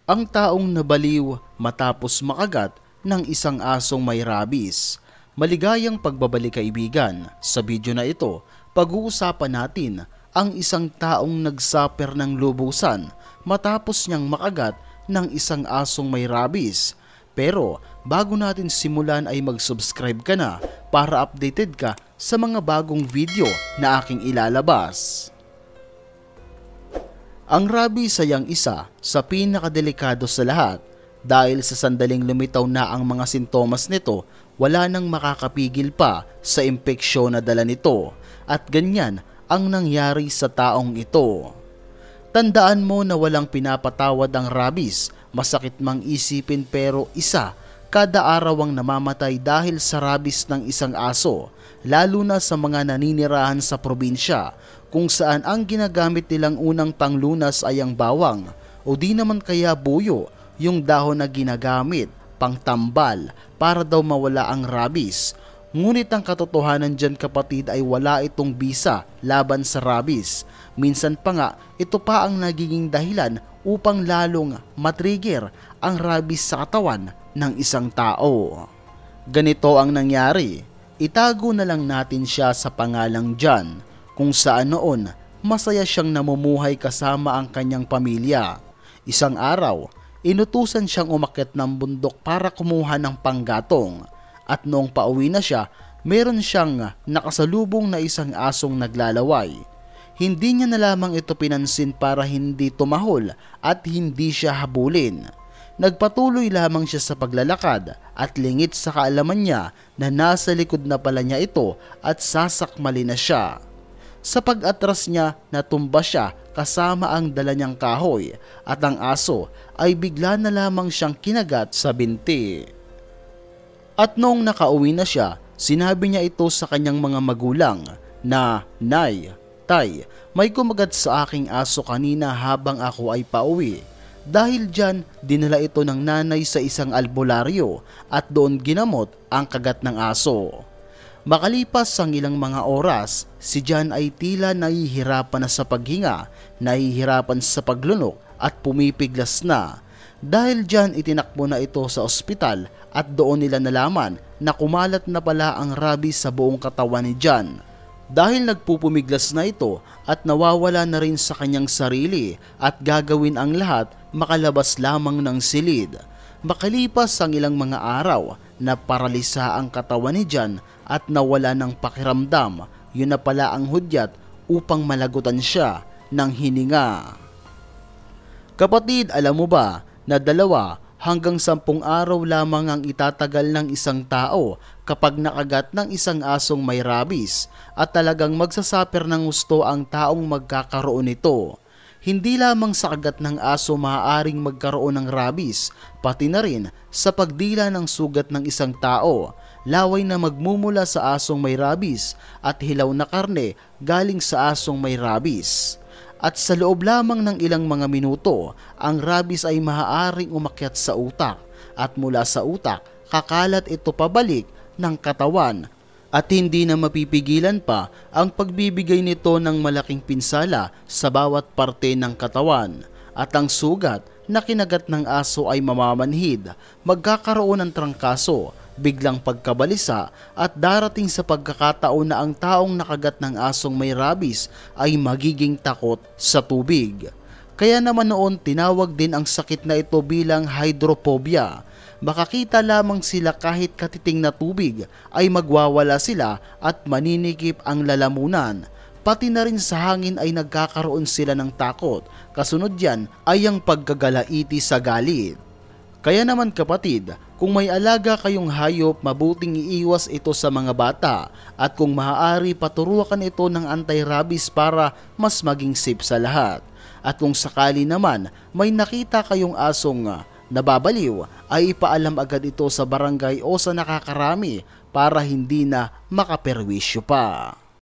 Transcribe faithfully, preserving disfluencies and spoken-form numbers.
Ang taong nabaliw matapos makagat ng isang asong may rabies. Maligayang pagbabalik kaibigan. Sa video na ito, pag-uusapan natin ang isang taong nagsuffer ng lubusan matapos niyang makagat ng isang asong may rabies. Pero bago natin simulan ay mag-subscribe ka na para updated ka sa mga bagong video na aking ilalabas. Ang rabies ay ang isa sa pinakadelikado sa lahat dahil sa sandaling lumitaw na ang mga sintomas nito, wala nang makakapigil pa sa impeksyon na dala nito at ganyan ang nangyari sa taong ito. Tandaan mo na walang pinapatawad ang rabies, masakit mang isipin pero isa kada araw ang namamatay dahil sa rabies ng isang aso, lalo na sa mga naninirahan sa probinsya kung saan ang ginagamit nilang unang panglunas ay ang bawang o di naman kaya buyo, yung dahon na ginagamit pangtambal para daw mawala ang rabies. Ngunit ang katotohanan dyan kapatid ay wala itong bisa laban sa rabies. Minsan pa nga ito pa ang nagiging dahilan upang lalong matrigger ang rabies sa katawan ng isang tao. Ganito ang nangyari, itago na lang natin siya sa pangalang John, kung saan noon masaya siyang namumuhay kasama ang kanyang pamilya. Isang araw, inutusan siyang umakyat ng bundok para kumuha ng panggatong at noong pauwi na siya, meron siyang nakasalubong na isang asong naglalaway. Hindi niya na lamang ito pinansin para hindi tumahol at hindi siya habulin. Nagpatuloy lamang siya sa paglalakad at lingit sa kaalaman niya na nasa likod na pala niya ito at sasakmali na siya. Sa pag-atras niya, natumba siya kasama ang dala niyang kahoy at ang aso ay bigla na lamang siyang kinagat sa binti. At noong nakauwi na siya, sinabi niya ito sa kanyang mga magulang na, "Nay, Tay, may kumagat sa aking aso kanina habang ako ay pauwi." Dahil dyan, dinala ito ng nanay sa isang albularyo at doon ginamot ang kagat ng aso. Makalipas ang ilang mga oras, si John ay tila nahihirapan na sa paghinga, nahihirapan sa paglunok at pumipiglas na. Dahil dyan itinakbo na ito sa ospital at doon nila nalaman na kumalat na pala ang rabies sa buong katawan ni John. Dahil nagpupumiglas na ito at nawawala na rin sa kanyang sarili at gagawin ang lahat makalabas lamang ng silid. Makalipas ang ilang mga araw, na paralisa ang katawan ni John at nawala ng pakiramdam, yun na pala ang hudyat upang malagutan siya ng hininga. Kapatid, alam mo ba na dalawa hanggang sampung araw lamang ang itatagal ng isang tao kapag nakagat ng isang asong may rabies at talagang magsasuffer ng gusto ang taong magkakaroon nito. Hindi lamang sa kagat ng aso maaaring magkaroon ng rabies, pati na rin sa pagdila ng sugat ng isang tao, laway na magmumula sa asong may rabies at hilaw na karne galing sa asong may rabies. At sa loob lamang ng ilang mga minuto, ang rabies ay maaaring umakyat sa utak at mula sa utak, kakalat ito pabalik ng katawan. At hindi na mapipigilan pa ang pagbibigay nito ng malaking pinsala sa bawat parte ng katawan. At ang sugat na kinagat ng aso ay mamamanhid, magkakaroon ng trangkaso, biglang pagkabalisa at darating sa pagkakataon na ang taong nakagat ng asong may rabies ay magiging takot sa tubig. Kaya naman noon tinawag din ang sakit na ito bilang hydrophobia. Makakita lamang sila kahit katiting na tubig ay magwawala sila at maninikip ang lalamunan. Pati na rin sa hangin ay nagkakaroon sila ng takot. Kasunod yan ay ang pagkagalaiti sa galit. Kaya naman kapatid, kung may alaga kayong hayop, mabuting iiwas ito sa mga bata at kung maaari paturuan ito ng anti-rabies para mas maging safe sa lahat. At kung sakali naman may nakita kayong asong nababaliw, ay ipaalam agad ito sa barangay o sa nakakarami para hindi na makaperwisyo pa.